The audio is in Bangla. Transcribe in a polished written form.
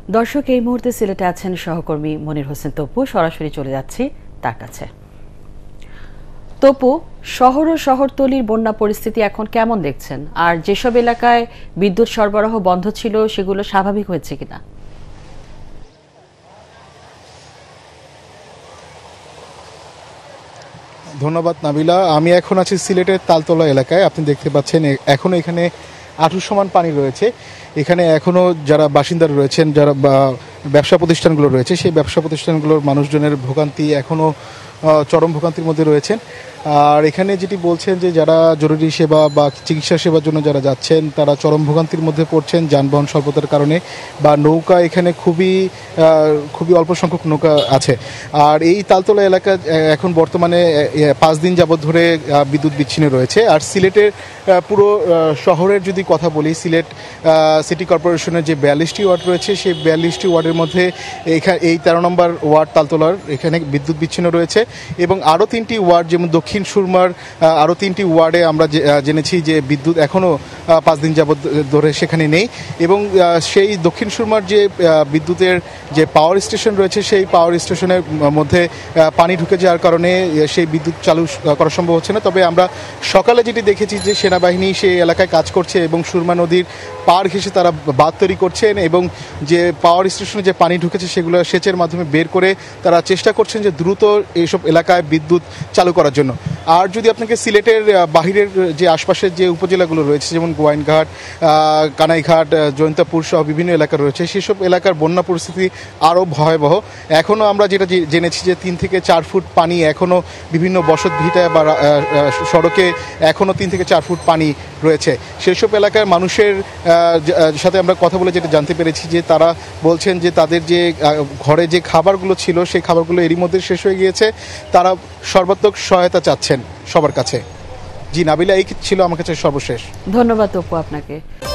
দর্শক, এই মুহূর্তে সিলেটে আছেন সহকর্মী মনির হোসেন তপু। সরাসরি চলে যাচ্ছি তার কাছে। তপু, শহর ও শহরতলির বন্যা পরিস্থিতি এখন কেমন দেখছেন? আর যেসব এলাকায় বিদ্যুৎ সরবরাহ বন্ধ ছিল সেগুলো স্বাভাবিক হয়েছে কিনা? ধন্যবাদ নাবিলা। আমি এখন আছি সিলেটের তালতলা এলাকায়। আপনি দেখতে পাচ্ছেন এখনো এখানে আঁঠু সমান পানি রয়েছে। এখানে এখনো যারা বাসিন্দারা রয়েছেন, যারা ব্যবসা প্রতিষ্ঠানগুলো রয়েছে, সেই ব্যবসা প্রতিষ্ঠানগুলোর মানুষজনের ভোগান্তি এখনো চরম ভোগান্তির মধ্যে রয়েছেন। আর এখানে যেটি বলছেন যে যারা জরুরি সেবা বা চিকিৎসা সেবার জন্য যারা যাচ্ছেন তারা চরম ভোগান্তির মধ্যে পড়ছেন যানবাহন স্বল্পতার কারণে, বা নৌকা এখানে খুবই অল্প সংখ্যক নৌকা আছে। আর এই তালতলা এলাকা এখন বর্তমানে 5 দিন যাবৎ ধরে বিদ্যুৎ বিচ্ছিন্ন রয়েছে। আর সিলেটের পুরো শহরের যদি কথা বলি, সিলেট সিটি কর্পোরেশনের যে 42টি ওয়ার্ড রয়েছে, সেই 42টি ওয়ার্ডের মধ্যে এই 13 নম্বর ওয়ার্ড তালতলার এখানে বিদ্যুৎ বিচ্ছিন্ন রয়েছে। এবং আরও 3টি ওয়ার্ড, যেমন দক্ষিণ সুরমার আরও 3টি ওয়ার্ডে আমরা জেনেছি যে বিদ্যুৎ এখনও 5 দিন যাবৎ ধরে সেখানে নেই। এবং সেই দক্ষিণ সুরমার যে বিদ্যুতের যে পাওয়ার স্টেশন রয়েছে, সেই পাওয়ার স্টেশনের মধ্যে পানি ঢুকে যাওয়ার কারণে সেই বিদ্যুৎ চালু করা সম্ভব হচ্ছে না। তবে আমরা সকালে যেটি দেখেছি যে সেনাবাহিনী সেই এলাকায় কাজ করছে এবং সুরমা নদীর পার ঘেঁষে তারা বাঁধ তৈরি করছেন এবং যে পাওয়ার স্টেশনে যে পানি ঢুকেছে সেগুলো সেচের মাধ্যমে বের করে তারা চেষ্টা করছেন যে দ্রুত এইসব এলাকায় বিদ্যুৎ চালু করার জন্য। আর যদি আপনাকে সিলেটের বাহিরের যে আশপাশের যে উপজেলাগুলো রয়েছে, যেমন গোয়াইনঘাট, কানাইঘাট, জৈন্তাপুর সহ বিভিন্ন এলাকা রয়েছে, সেসব এলাকার বন্যা পরিস্থিতি আরও ভয়াবহ। এখনও আমরা যেটা জেনেছি যে 3 থেকে 4 ফুট পানি এখনও বিভিন্ন বসতভিটায় বা সড়কে এখনও 3 থেকে 4 ফুট পানি রয়েছে। সেসব এলাকার মানুষের সাথে আমরা কথা বলে যেটা জানতে পেরেছি যে তারা বলছেন যে তাদের যে ঘরে যে খাবারগুলো ছিল সেই খাবারগুলো এরই মধ্যে শেষ হয়ে গিয়েছে। তারা সর্বাত্মক সহায়তা চাচ্ছেন সবার কাছে। জি নাবিলা, এই ছিল আমার কাছে সর্বশেষ। ধন্যবাদ অপু আপনাকে।